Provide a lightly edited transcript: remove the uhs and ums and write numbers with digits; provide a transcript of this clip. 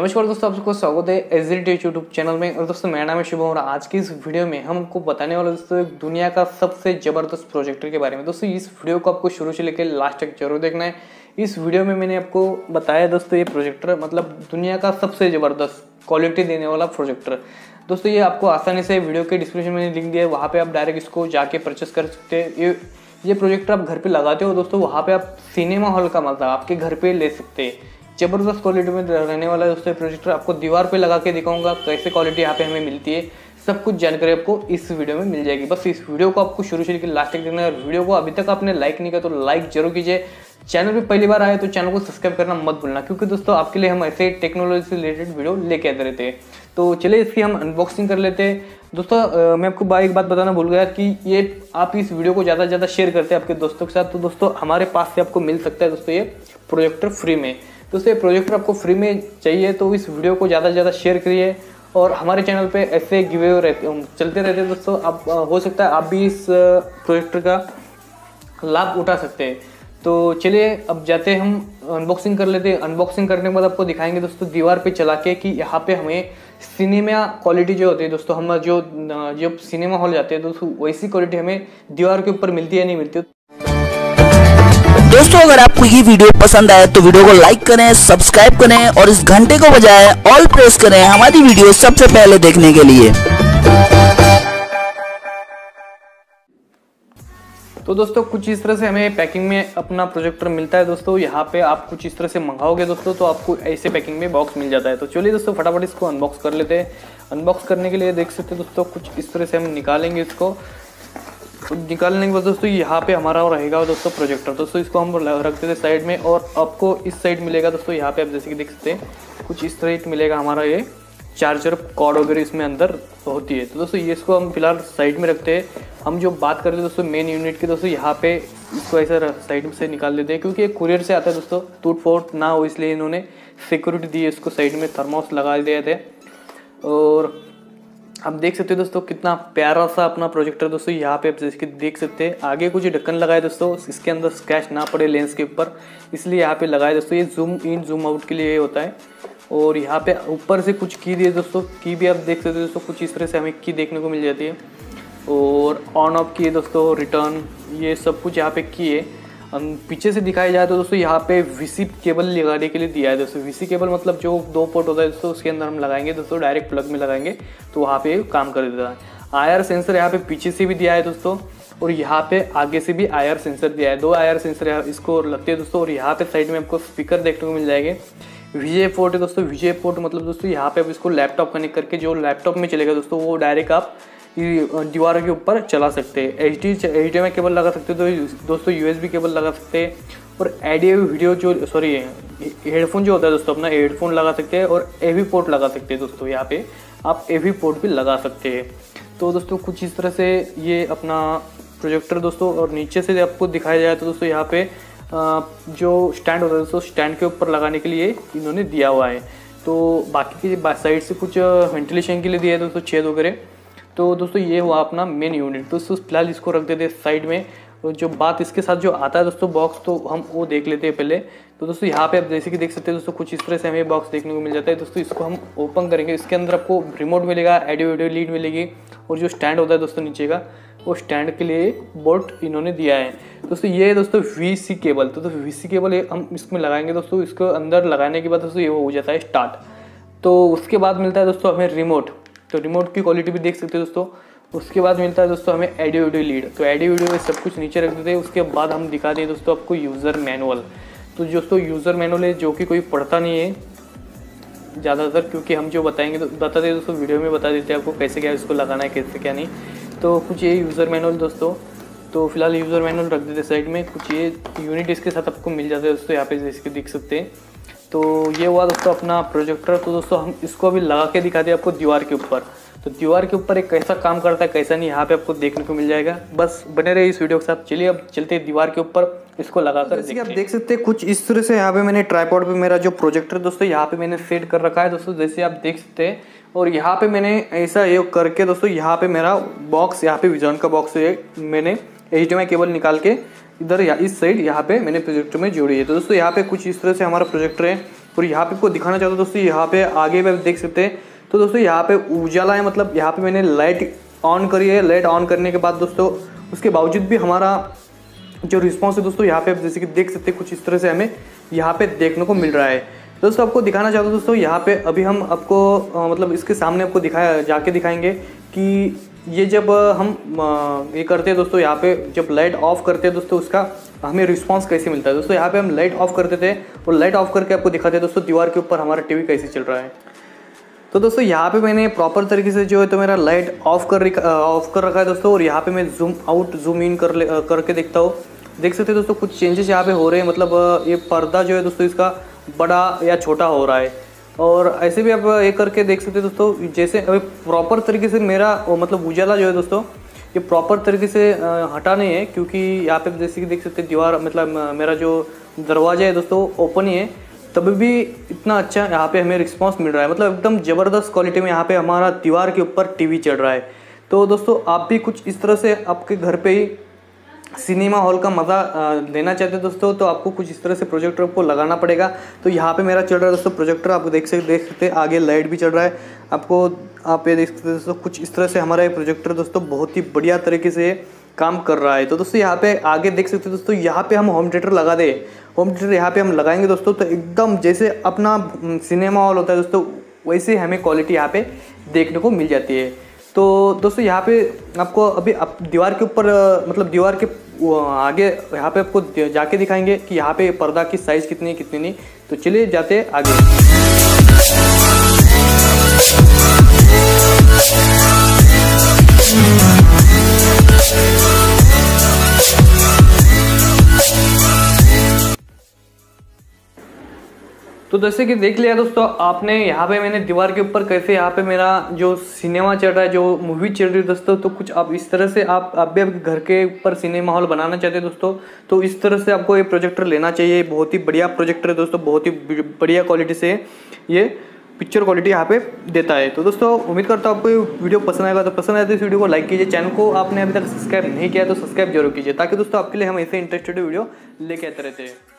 नमस्कार दोस्तों, आप सबको स्वागत है एसडी यूट्यूब चैनल में। और दोस्तों मेरा नाम है शुभम और आज की इस वीडियो में हम आपको बताने वाले दोस्तों एक दुनिया का सबसे ज़बरदस्त प्रोजेक्टर के बारे में। दोस्तों इस वीडियो को आपको शुरू से लेकर लास्ट तक जरूर देखना है। इस वीडियो में मैंने आपको बताया दोस्तों ये प्रोजेक्टर मतलब दुनिया का सबसे ज़बरदस्त क्वालिटी देने वाला प्रोजेक्टर। दोस्तों ये आपको आसानी से वीडियो के डिस्क्रिप्शन में लिंक दिया है, वहाँ पर आप डायरेक्ट इसको जाके परचेस कर सकते हैं। ये प्रोजेक्टर आप घर पर लगाते हो दोस्तों, वहाँ पर आप सिनेमा हॉल का मजा आपके घर पर ले सकते हैं। जबरदस्त क्वालिटी में रहने वाला है दोस्तों प्रोजेक्टर। आपको दीवार पे लगा के दिखाऊंगा कैसे क्वालिटी यहाँ पे हमें मिलती है, सब कुछ जानकारी आपको इस वीडियो में मिल जाएगी। बस इस वीडियो को आपको शुरू से लेकर लास्ट तक देखना है। वीडियो को अभी तक आपने लाइक नहीं किया तो लाइक जरूर कीजिए। चैनल पे पहली बार आए तो चैनल को सब्सक्राइब करना मत भूलना, क्योंकि दोस्तों आपके लिए हम ऐसे टेक्नोलॉजी से रिलेटेड वीडियो लेके आते रहते हैं। तो चलिए इसकी हम अनबॉक्सिंग कर लेते हैं। दोस्तों मैं आपको एक बात बताना भूल गया कि ये आप इस वीडियो को ज़्यादा से ज़्यादा शेयर करते हैं आपके दोस्तों के साथ, तो दोस्तों हमारे पास से आपको मिल सकता है दोस्तों ये प्रोजेक्टर फ्री में। दोस्तों ये प्रोजेक्टर आपको फ्री में चाहिए तो इस वीडियो को ज़्यादा से ज़्यादा शेयर करिए। और हमारे चैनल पे ऐसे गिवे चलते रहते हैं दोस्तों। आप हो सकता है आप भी इस प्रोजेक्टर का लाभ उठा सकते हैं। तो चलिए अब जाते हैं, हम अनबॉक्सिंग कर लेते हैं। अनबॉक्सिंग करने के बाद आपको दिखाएंगे दोस्तों दीवार पे चला के कि यहाँ पे हमें सिनेमा क्वालिटी जो होती है दोस्तों, हम जो सिनेमा हॉल जाते हैं दोस्तों वैसी क्वालिटी हमें दीवार के ऊपर मिलती है नहीं मिलती। दोस्तों अगर आपको ये वीडियो पसंद आए तो वीडियो को लाइक करें, सब्सक्राइब करें और इस घंटे को बजाय ऑल प्रेस करें हमारी वीडियो सबसे पहले देखने के लिए। तो दोस्तों कुछ इस तरह से हमें पैकिंग में अपना प्रोजेक्टर मिलता है दोस्तों। यहाँ पे आप कुछ इस तरह से मंगाओगे दोस्तों तो आपको ऐसे पैकिंग में बॉक्स मिल जाता है। तो चलिए दोस्तों फटाफट इसको अनबॉक्स कर लेते हैं। अनबॉक्स करने के लिए देख सकते हैं दोस्तों कुछ इस तरह से हम निकालेंगे इसको। निकालने के बाद दोस्तों यहाँ पे हमारा रहेगा दोस्तों प्रोजेक्टर। दोस्तों इसको हम रख देते साइड में और आपको इस साइड मिलेगा दोस्तों। यहाँ पे आप जैसे कि देख सकते हैं कुछ इस तरह मिलेगा हमारा ये चार्जर कॉर्ड वगैरह इसमें अंदर होती है। तो दोस्तों ये इसको हम फिलहाल साइड में रखते हैं। हम जो बात करते हैं दोस्तों मेन यूनिट की, दोस्तों यहाँ पे इसको ऐसा साइड से निकाल देते हैं क्योंकि ये कुरियर से आता है दोस्तों, टूट फूट ना हो इसलिए इन्होंने सिक्योरिटी दी है। इसको साइड में थर्मोस लगा दिए थे। और आप देख सकते हो दोस्तों कितना प्यारा सा अपना प्रोजेक्टर। दोस्तों यहाँ पे आप जैसे देख सकते हैं आगे कुछ ढक्कन लगाए दोस्तों, इसके अंदर स्क्रैच ना पड़े लेंस के ऊपर, इसलिए यहाँ पे लगाए दोस्तों। ये जूम इन जूम आउट के लिए होता है। और यहाँ पे ऊपर से कुछ की दिए दोस्तों, की भी आप देख सकते हो दोस्तों। कुछ इस तरह से हमें की देखने को मिल जाती है। और ऑन ऑफ की है दोस्तों, रिटर्न, ये सब कुछ यहाँ पे की है। पीछे से दिखाया जाए तो दोस्तों यहाँ पे वीसी केबल लगाने के लिए दिया है दोस्तों। वीसी केबल मतलब जो 2 पोर्ट होता है दोस्तों, उसके अंदर हम लगाएंगे दोस्तों, डायरेक्ट प्लग में लगाएंगे तो वहाँ पे काम कर देता है। आईआर सेंसर यहाँ पे पीछे से भी दिया है दोस्तों, और यहाँ पे आगे से भी आईआर सेंसर दिया है। 2 आईआर सेंसर इसको लगते हैं दोस्तों। और यहाँ पे साइड में आपको स्पीकर देखने को मिल जाएंगे। वीजे पोर्ट है दोस्तों। वीजे पोर्ट मतलब दोस्तों यहाँ पे आप इसको लैपटॉप कनेक्ट करके जो लैपटॉप में चलेगा दोस्तों वो डायरेक्ट आप दीवार के ऊपर चला सकते हैं। HDMI केबल लगा सकते हो तो दोस्तों USB केबल लगा सकते हैं। और ऑडियो वीडियो जो हेडफोन जो होता है दोस्तों अपना हेडफोन लगा सकते हैं। और AV पोर्ट लगा सकते हैं दोस्तों, यहाँ पे आप AV पोर्ट भी लगा सकते हैं। तो दोस्तों कुछ इस तरह से ये अपना प्रोजेक्टर दोस्तों। और नीचे से आपको दिखाया जाए तो दोस्तों यहाँ पे जो स्टैंड होता है दोस्तों, स्टैंड के ऊपर लगाने के लिए इन्होंने दिया हुआ है। तो बाकी की साइड से कुछ वेंटिलेशन के लिए दिया है दोस्तों, छेद वगैरह। तो दोस्तों ये हुआ अपना मेन यूनिट। दोस्तों फिलहाल इसको रख देते हैं साइड में। और जो बात इसके साथ जो आता है दोस्तों बॉक्स, तो हम वो देख लेते हैं पहले। तो दोस्तों यहाँ पे आप जैसे कि देख सकते हैं दोस्तों कुछ इस तरह से हमें बॉक्स देखने को मिल जाता है दोस्तों। इसको हम ओपन करेंगे, इसके अंदर आपको रिमोट मिलेगा, ऑडियो वीडियो लीड मिलेगी। और जो स्टैंड होता है दोस्तों नीचे का, वो स्टैंड के लिए बोर्ड इन्होंने दिया है दोस्तों। ये दोस्तों वीसी केबल, तो वीसी केबल हम इसमें लगाएंगे दोस्तों। इसको अंदर लगाने के बाद दोस्तों ये हो जाता है स्टार्ट। तो उसके बाद मिलता है दोस्तों हमें रिमोट। तो रिमोट की क्वालिटी भी देख सकते हैं दोस्तों। उसके बाद मिलता है दोस्तों हमें ऑडियो वीडियो लीड। तो ऑडियो वीडियो सब कुछ नीचे रख देते हैं। उसके बाद हम दिखा दें दोस्तों आपको यूज़र मैनुअल। तो दोस्तों यूज़र मैनुअल है जो कि कोई पढ़ता नहीं है ज़्यादातर, क्योंकि हम जो बताएंगे तो बताते हैं दोस्तों, वीडियो में बता देते हैं आपको कैसे क्या इसको लगाना है, कैसे क्या नहीं। तो कुछ ये यूज़र मैनुअल दोस्तों। तो फिलहाल यूज़र मैनुअल रख देते साइड में। कुछ ये यूनिट इसके साथ आपको मिल जाता है दोस्तों, यहाँ पे जैसे देख सकते हैं। तो ये हुआ दोस्तों अपना प्रोजेक्टर। तो दोस्तों हम इसको अभी लगा के दिखाते हैं आपको दीवार के ऊपर। तो दीवार के ऊपर एक कैसा काम करता है कैसा नहीं, यहाँ पे आपको देखने को मिल जाएगा। बस बने रहिए इस वीडियो के साथ। चलिए अब चलते हैं दीवार के ऊपर, इसको लगाकर देखते हैं। आप देख सकते हैं कुछ इस तरह से यहाँ पे मैंने ट्राइपॉड पे मेरा जो प्रोजेक्टर दोस्तों यहाँ पे मैंने सेट कर रखा है दोस्तों, जैसे आप देख सकते हैं। और यहाँ पे मैंने ऐसा ये करके दोस्तों यहाँ पे मेरा बॉक्स, यहाँ पे विजन का बॉक्स है, मैंने HDMI केबल निकाल के इधर इस साइड यहाँ पे मैंने प्रोजेक्टर में जोड़ी है। तो दोस्तों यहाँ पे कुछ इस तरह से हमारा प्रोजेक्टर है। और यहाँ पे आपको दिखाना चाहता हूँ दोस्तों, यहाँ पे आगे पे देख सकते हैं। तो दोस्तों यहाँ पे उजाला है, मतलब यहाँ पे मैंने लाइट ऑन करी है। लाइट ऑन करने के बाद दोस्तों उसके बावजूद भी हमारा जो रिस्पॉन्स है दोस्तों, यहाँ पे आप जैसे कि देख सकते हैं कुछ इस तरह से हमें यहाँ पे देखने को मिल रहा है। दोस्तों आपको दिखाना चाहता हूँ दोस्तों, यहाँ पे अभी हम आपको मतलब इसके सामने आपको जाके दिखाएंगे कि ये जब हम ये करते हैं दोस्तों, यहाँ पे जब लाइट ऑफ करते हैं दोस्तों, उसका हमें रिस्पांस कैसे मिलता है। दोस्तों यहाँ पे हम लाइट ऑफ करते थे और लाइट ऑफ करके आपको दिखाते हैं दोस्तों दीवार के ऊपर हमारा टीवी कैसे चल रहा है। तो दोस्तों यहाँ पे मैंने प्रॉपर तरीके से जो है तो मेरा लाइट ऑफ कर रखा है दोस्तों, और यहाँ पे मैं जूम आउट जूम इन करके देखता हूँ। देख सकते हैं दोस्तों कुछ चेंजेस यहाँ पे हो रहे हैं, मतलब ये पर्दा जो है दोस्तों इसका बड़ा या छोटा हो रहा है। और ऐसे भी आप ये करके देख सकते हैं दोस्तों, जैसे अभी प्रॉपर तरीके से मेरा मतलब उजाला जो है दोस्तों ये प्रॉपर तरीके से हटा नहीं है, क्योंकि यहाँ पे जैसे कि देख सकते हैं दीवार मतलब मेरा जो दरवाजा है दोस्तों ओपन ही है, तभी भी इतना अच्छा यहाँ पे हमें रिस्पांस मिल रहा है। मतलब एकदम ज़बरदस्त क्वालिटी में यहाँ पे हमारा दीवार के ऊपर टीवी चल रहा है। तो दोस्तों आप भी कुछ इस तरह से आपके घर पे ही सिनेमा हॉल का मज़ा लेना चाहते हैं दोस्तों, तो आपको कुछ इस तरह से प्रोजेक्टर को लगाना पड़ेगा। तो यहाँ पे मेरा चल रहा है दोस्तों प्रोजेक्टर, आपको देख सकते हैं आगे लाइट भी चल रहा है। आप ये देख सकते हैं दोस्तों कुछ इस तरह से हमारा ये प्रोजेक्टर दोस्तों बहुत ही बढ़िया तरीके से काम कर रहा है। तो दोस्तों यहाँ पे आगे देख सकते हैं दोस्तों, यहाँ पे हम होम थिएटर लगा दे, होम थिएटर यहाँ पे हम लगाएंगे दोस्तों, तो एकदम जैसे अपना सिनेमा हॉल होता है दोस्तों वैसे हमें क्वालिटी यहाँ पे देखने को मिल जाती है। तो दोस्तों यहाँ पे आपको अभी दीवार के ऊपर मतलब दीवार के आगे यहाँ पे आपको जाके दिखाएंगे कि यहाँ पे पर्दा की साइज़ कितनी है कितनी नहीं। तो चलिए जाते हैं आगे। तो जैसे कि देख लिया दोस्तों आपने, यहाँ पे मैंने दीवार के ऊपर कैसे यहाँ पे मेरा जो सिनेमा चल रहा है, जो मूवी चल रही है दोस्तों, तो कुछ आप इस तरह से आप भी आपके घर के ऊपर सिनेमा हॉल बनाना चाहते हैं दोस्तों, तो इस तरह से आपको ये प्रोजेक्टर लेना चाहिए। बहुत ही बढ़िया प्रोजेक्टर है दोस्तों, बहुत ही बढ़िया क्वालिटी से ये पिक्चर क्वालिटी यहाँ पे देता है। तो दोस्तों उम्मीद करता हूँ आपको ये वीडियो पसंद आएगा। तो पसंद आए तो इस वीडियो को लाइक कीजिए, चैनल को आपने अभी तक सब्सक्राइब नहीं किया तो सब्सक्राइब जरूर कीजिए, ताकि दोस्तों आपके लिए हम ऐसे इंटरेस्टेड वीडियो लेके आते रहते हैं।